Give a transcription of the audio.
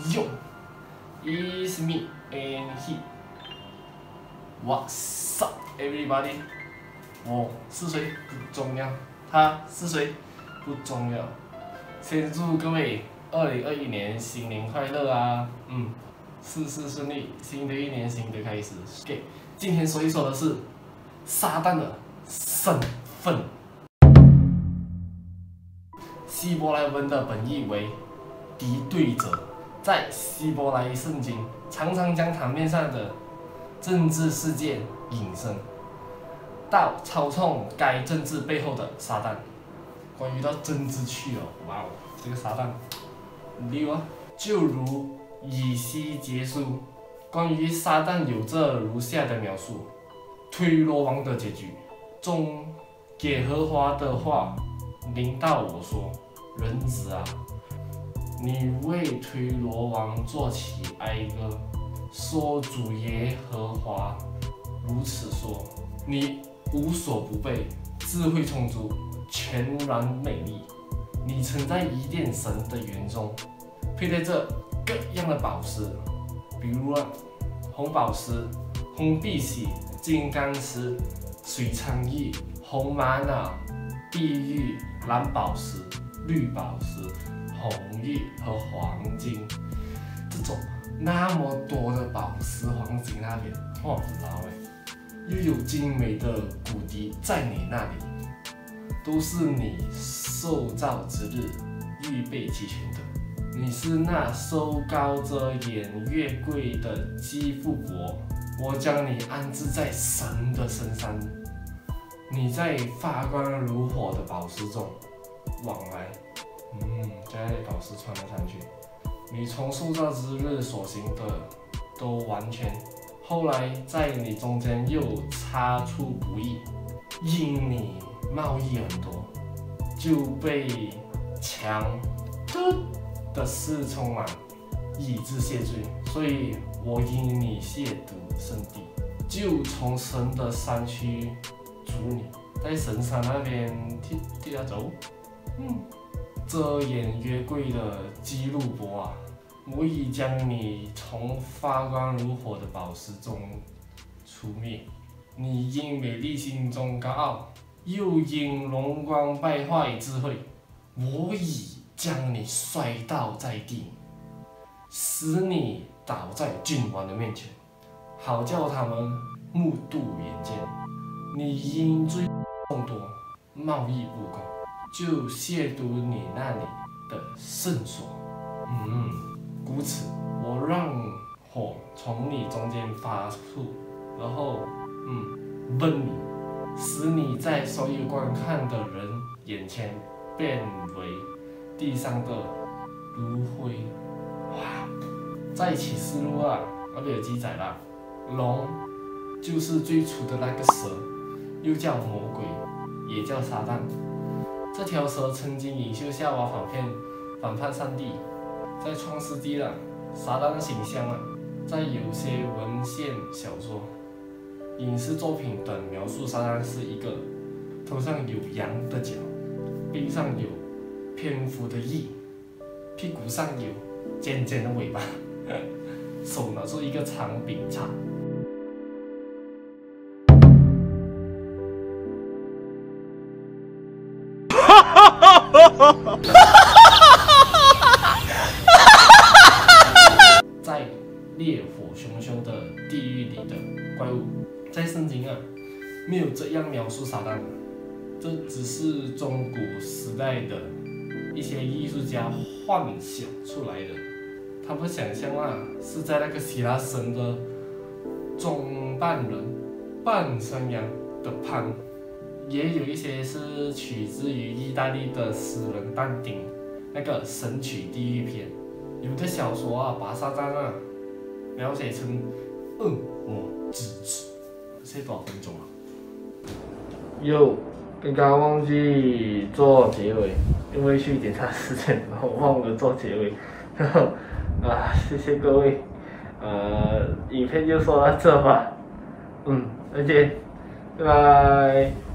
Yo, it's me and he. What's up, everybody? 我是谁不重要，他是谁不重要。先祝各位2021年新年快乐啊！事事顺利，新的一年新的开始。OK， 今天说一说的是撒旦的身份。希伯来文的本意为敌对者，在希伯来圣经常常将场面上的政治事件引申到操纵该政治背后的撒旦。关于到政治去哦，哇哦，这个撒旦溜啊！就如以西结书，关于撒旦有着如下的描述：推罗王的结局中，耶和华的话临到我说：“人子啊，你为推罗王作起哀歌，说主耶和华如此说：你无所不备，智慧充足，全然美丽。你曾在伊甸神的园中佩戴着各样的宝石，比如红宝石、红碧玺、金刚石、水苍玉、红玛瑙、碧玉、蓝宝石、绿宝石、红玉和黄金。这种那么多的宝石、黄金那边，哇，老诶！又有精美的骨笛在你那里，都是你受造之日预备齐全的。你是那收高遮眼月桂的基富伯，我将你安置在神的深山，你在发光如火的宝石中往来。将宝石穿了上去。你从受造之日所行的都完全。后来在你中间又擦出不义，因你贸易很多，就被强的事充满，以致谢罪。所以我因你亵渎圣地，就从神的山区逐你，在神山那边踢他走。遮掩约柜的基路伯啊，我已将你从发光如火的宝石中除灭。你因美丽心中高傲，又因荣光败坏智慧。我已将你摔倒在地，使你倒在君王的面前，好叫他们目睹眼见。你因罪众多，贸易不公，就亵渎你那里的圣所。故此，我让火从你中间发出，然后焖你，使你在所有观看的人眼前变为地上的炉灰。哇，在启示录那边有记载啦，龙就是最初的那个蛇，又叫魔鬼，也叫撒旦。这条蛇曾经引诱夏娃反叛上帝。在创世纪撒旦的形象在有些文献小说、影视作品等描述撒旦是一个头上有羊的角，背上有蝙蝠的翼，屁股上有尖尖的尾巴，手拿着一个长柄叉。在烈火熊熊的地狱里的怪物，在圣经没有这样描述撒旦，这只是中古时代的一些艺术家幻想出来的。他们想象是在那个希腊神的中半人半山羊的pan，也有一些是取自于意大利的诗人但丁那个《神曲地狱篇》。有的小说把撒旦描写成恶魔之子。现在多少分钟刚刚忘记做结尾，因为去检查时间，然后忘了做结尾。然后谢谢各位。影片就说到这吧。再见，拜拜。